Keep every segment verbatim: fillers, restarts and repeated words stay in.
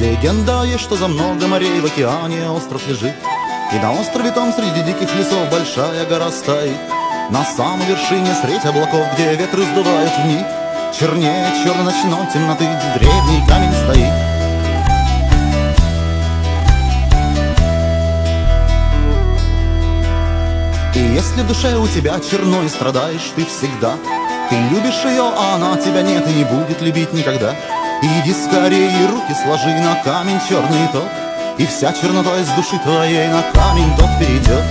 Легенда есть, что за много морей в океане остров лежит, и на острове том среди диких лесов большая гора стоит. На самой вершине средь облаков, где ветры сдувают в них, чернее черной ночной темноты древний камень стоит. И если в душе у тебя черно и страдаешь ты всегда, ты любишь ее, а она тебя нет и не будет любить никогда. Иди скорее и руки сложи на камень черный тот, и вся чернота из души твоей на камень тот перейдет.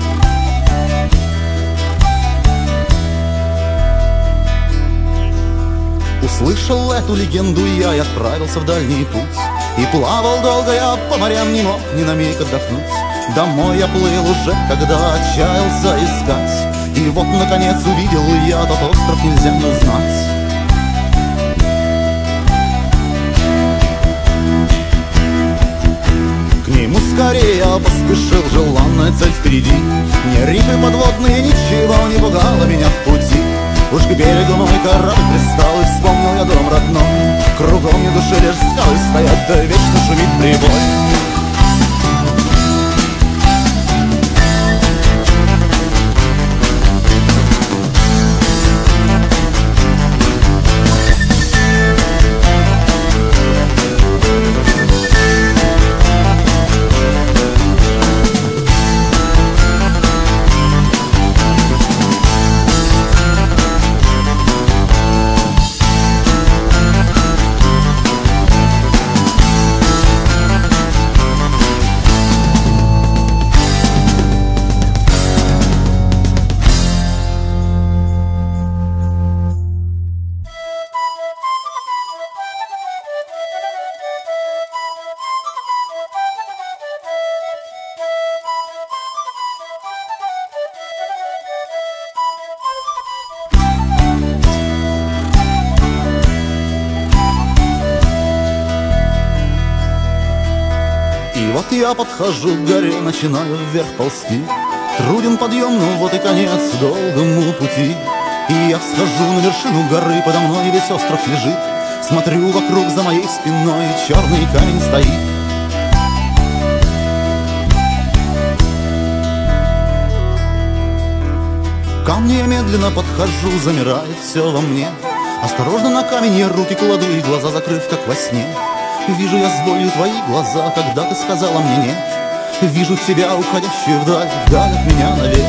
Услышал эту легенду я и отправился в дальний путь, и плавал долго я по морям, не мог ни на миг отдохнуть. Домой я плыл уже, когда отчаялся искать, и вот наконец увидел я тот остров, нельзя не узнать. К нему скорее я поспешил, желанная цель впереди. Ни рифы подводные, ничего не пугало меня в пути. Уж к берегу мой корабль пристал, и вспомнил я дом родной. Кругом не души, лишь скалы стоят, да вечно шумит прибой. И вот я подхожу к горе, начинаю вверх ползти. Труден подъем, но вот и конец долгому пути. И я всхожу на вершину горы, подо мной весь остров лежит. Смотрю вокруг, за моей спиной черный камень стоит. К камню я медленно подхожу, замирает все во мне. Осторожно на камень я руки кладу, и глаза закрыв, как во сне. Вижу я с болью твои глаза, когда ты сказала мне нет. Вижу тебя, уходящую вдаль, вдаль от меня навек.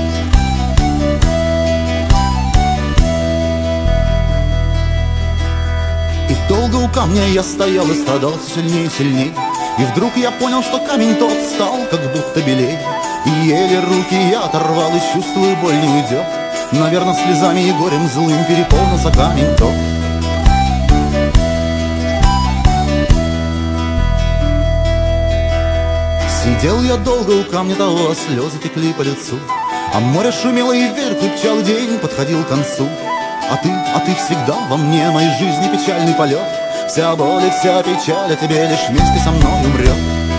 И долго у камня я стоял и страдал все сильнее и сильнее. И вдруг я понял, что камень тот стал как будто белей. И еле руки я оторвал, и чувствую, боль не уйдет. Наверное, слезами и горем злым переполнился камень тот. Сидел я долго у камня того, а слезы текли по лицу. А море шумело, и ветер крепчал, день подходил к концу. А ты, а ты всегда во мне, моей жизни печальный полет. Вся боль и вся печаль о тебе лишь вместе со мной умрет.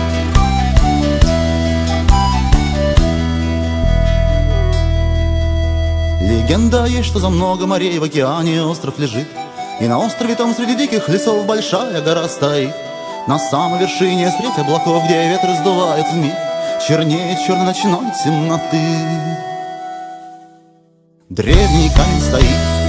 Легенда есть, что за много морей в океане остров лежит, и на острове там среди диких лесов большая гора стоит. На самой вершине средь облаков, где ветры сдувают вмиг, чернее черной ночной темноты древний камень стоит.